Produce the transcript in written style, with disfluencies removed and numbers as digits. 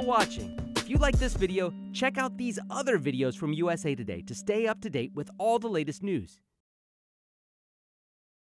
watching. If you like this video, check out these other videos from USA Today to stay up to date with all the latest news.